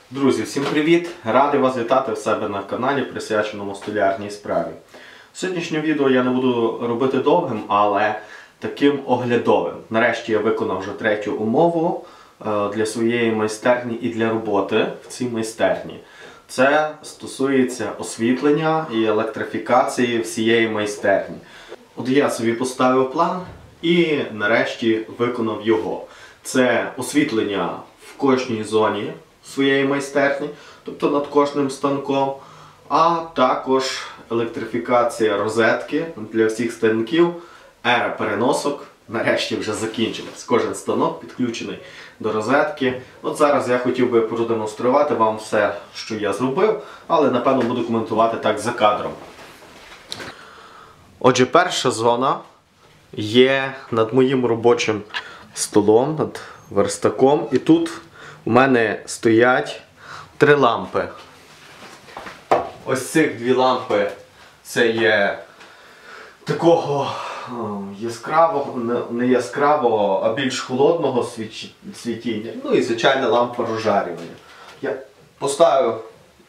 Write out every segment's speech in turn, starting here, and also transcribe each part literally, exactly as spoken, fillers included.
Друзі, всім привіт! Радий вас вітати в себе на каналі, присвяченому столярній справі. Сьогоднішнє відео я не буду робити довгим, але таким оглядовим. Нарешті я виконав вже третю умову для своєї майстерні і для роботи в цій майстерні. Це стосується освітлення і електрифікації всієї майстерні. От я собі поставив план і нарешті виконав його. Це освітлення в кожній зоні своєї майстерні, тобто над кожним станком, а також електрифікація розетки для всіх станків. Ера переносок нарешті вже закінчилась. Кожен станок підключений до розетки. От зараз я хотів би продемонструвати вам все, що я зробив, але напевно буду коментувати так за кадром. Отже, перша зона є над моїм робочим столом, над верстаком, і тут у мене стоять три лампи. Ось цих дві лампи це є такого яскравого, не яскравого, а більш холодного світіння. Ну і звичайна лампа розжарювання. Я поставив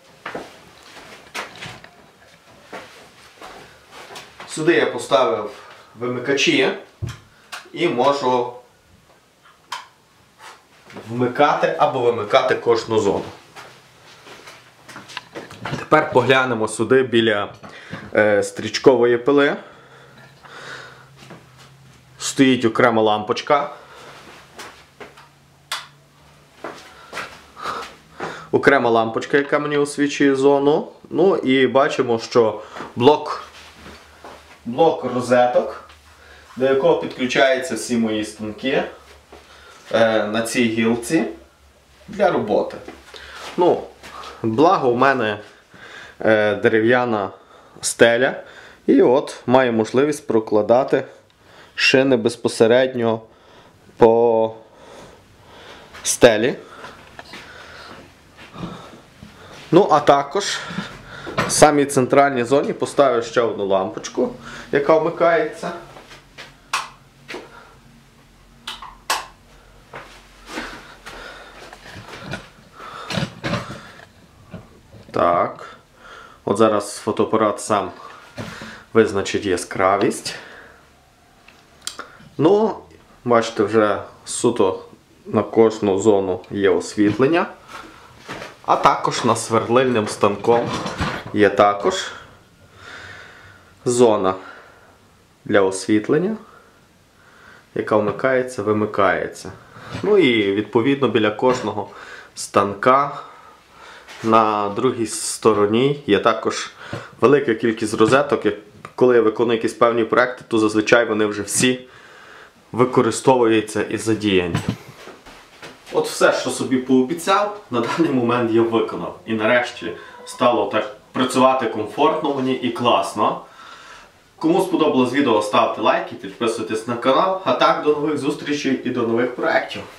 сюди я поставив вимикачі і можу вмикати або вимикати кожну зону. Тепер поглянемо сюди біля е, стрічкової пили. Стоїть окрема лампочка. Окрема лампочка, яка мені освічує зону. Ну і бачимо, що блок, блок розеток, до якого підключаються всі мої станки на цій гілці для роботи. Ну, благо у мене е, дерев'яна стеля, і от маю можливість прокладати шини безпосередньо по стелі. Ну, а також в самій центральній зоні поставив ще одну лампочку, яка вмикається. Так, от зараз фотоапарат сам визначить яскравість. Ну, бачите, вже суто на кожну зону є освітлення. А також над сверлильним станком є також зона для освітлення, яка вмикається, вимикається. Ну і відповідно біля кожного станка на другій стороні є також велика кількість розеток. Коли я виконую якісь певні проекти, то зазвичай вони вже всі використовуються і задіяні. От все, що собі пообіцяв, на даний момент я виконав. І нарешті стало так працювати комфортно мені і класно. Кому сподобалось відео, ставте лайки, підписуйтесь на канал. А так, до нових зустрічей і до нових проєктів.